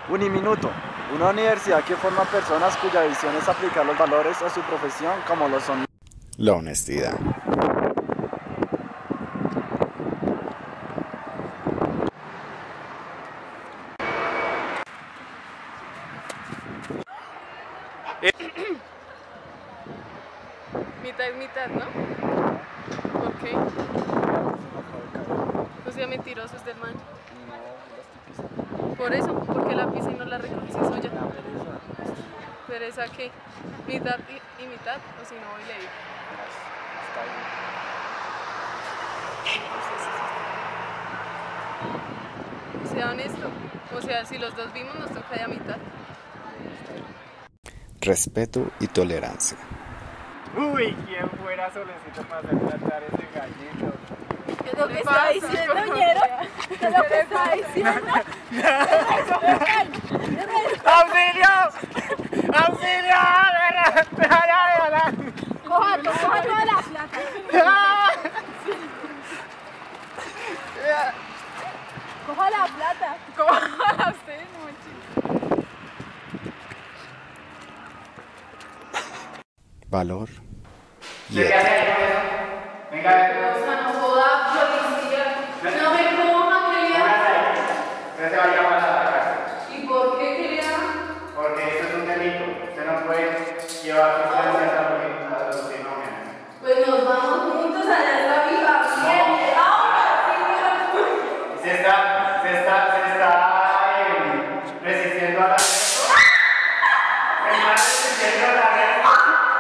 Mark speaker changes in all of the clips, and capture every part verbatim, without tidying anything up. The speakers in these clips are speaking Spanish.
Speaker 1: Uniminuto, una universidad que forma personas cuya visión es aplicar los valores a su profesión como lo son
Speaker 2: la honestidad,
Speaker 3: Mitad es mitad, ¿no? ¿Por qué? O sea, mentirosos del man. Por eso, porque la pisa y no la reconoce suya. ¿Pereza qué? ¿Mitad y, y mitad? O si no, voy y le digo. Sea honesto. O sea, si los dos vimos, nos toca ya mitad.
Speaker 2: respeto y tolerancia.
Speaker 4: Uy, ¿quién fuera Solecito para hacer plantar ese gallito?
Speaker 5: ¿Qué es lo que está diciendo, ñero? ¿Qué es lo que está diciendo?
Speaker 4: ¡Auxilio! ¡Auxilio!
Speaker 5: Coja, coja toda la plata. Coja la plata.
Speaker 3: Coja usted, no, chico.
Speaker 2: Valor y
Speaker 4: ¿Qué
Speaker 2: ética.
Speaker 4: hace con eso? Venga,
Speaker 3: O sea, no joda, policía. No me coja, quería.
Speaker 4: usted se va a llamar a la cárcel.
Speaker 3: ¿Y por qué quería?
Speaker 4: Porque esto es un delito. Usted no puede llevar sustancias a los alucinógenos.
Speaker 3: Pues nos vamos juntos allá en la vida. Bien, ahora sí,
Speaker 4: Se está, se está, se está eh, resistiendo a la arresto. Se está resistiendo a la arresto.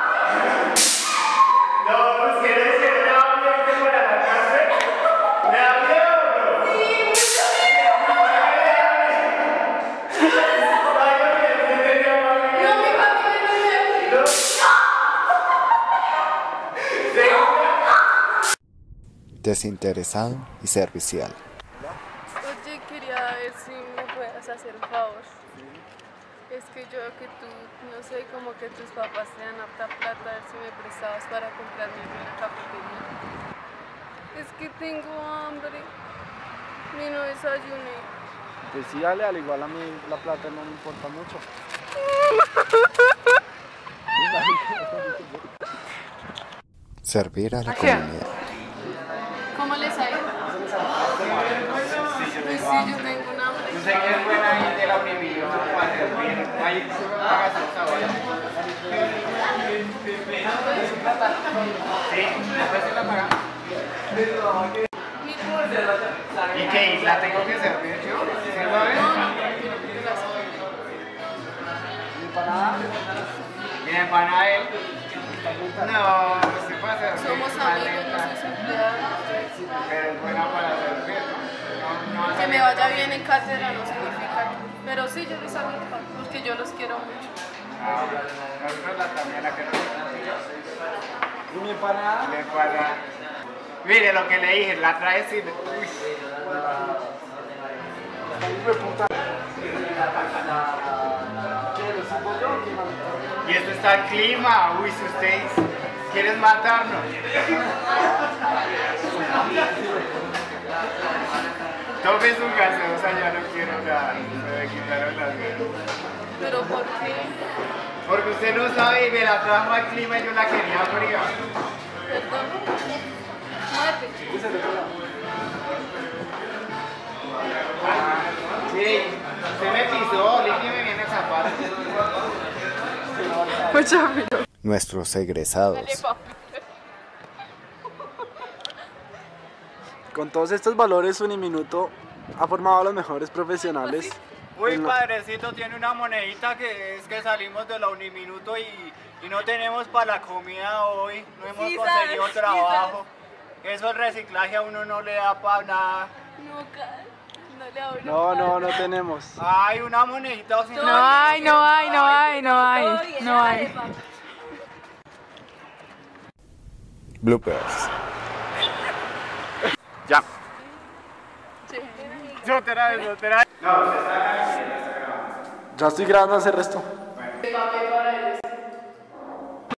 Speaker 4: No, pues quiere decir que le da miedo que fuera a la cárcel. ¿Le da miedo o no? Sí, mucho miedo. Ay, yo que sí tenía más miedo.
Speaker 3: no, mi papi me lo lleva.
Speaker 4: No.
Speaker 2: Desinteresado y servicial.
Speaker 3: Oye, quería ver si me puedes hacer un favor. Es que yo veo que tú, no sé, como que tus papás te dan harta plata, a ver si me prestabas para comprarme algo en la cafetería. Es que tengo hambre y no desayuné.
Speaker 1: Pues sí, dale, al igual a mí la plata no me importa mucho.
Speaker 2: Servir a la comunidad.
Speaker 3: ¿Cómo les ha ido? Pues sí, yo tengo un hambre.
Speaker 4: Yo sé que es buena gente de la Unimillo para servir. Ahí pagas el sábado. Sí, después se la pagamos. ¿Y qué? ¿Y la tengo que servir yo? ¿Sí va a ver?
Speaker 3: No, no, tranquilo, que las
Speaker 4: ¿Y la empanada él? No, pues se pasa.
Speaker 3: somos amigos, no soy su empleada.
Speaker 4: Pero es buena para servir, ¿no? No, no
Speaker 3: Que me vaya bien en cátedra no significa que... Pero sí, yo les hago el favor, porque yo los quiero mucho.
Speaker 4: nosotros la también la queremos.
Speaker 1: ¿Y mi empanada?
Speaker 4: Le empanada. Mire lo que le dije, la trae sin... Uy. Y esto está el clima, uy, si ustedes quieren matarnos. Tome su gaseosa, ya no quiero nada, me quitaron las ganas.
Speaker 3: ¿Pero por qué?
Speaker 4: Porque usted no sabe y me la trajo al clima y yo la quería fría.
Speaker 3: Perdón. Muerde.
Speaker 4: Sí, usted me pisó, líquieme bien el zapato.
Speaker 3: Mucha filo.
Speaker 2: Nuestros egresados.
Speaker 3: Dale, papi.
Speaker 1: Con todos estos valores, Uniminuto ha formado a los mejores profesionales.
Speaker 4: Uy,
Speaker 1: en la-
Speaker 4: padrecito, tiene una monedita que es que salimos de la Uniminuto y, y no tenemos para la comida hoy, no hemos
Speaker 5: Sí,
Speaker 4: conseguido
Speaker 5: sabes, sí,
Speaker 4: trabajo. Eso el reciclaje a uno no le da para nada.
Speaker 5: No, ca- no le hablo.
Speaker 1: No, no, no tenemos.
Speaker 4: Ay, una monedita o si
Speaker 3: No hay, no hay, no hay, no
Speaker 5: Todo
Speaker 3: hay,
Speaker 5: bien,
Speaker 3: no
Speaker 5: dale,
Speaker 3: hay.
Speaker 5: papi.
Speaker 2: Bloopers.
Speaker 1: Ya.
Speaker 4: Yo te la, yo te la. No, usted está acá y está grabando.
Speaker 1: Ya estoy grabando ese resto.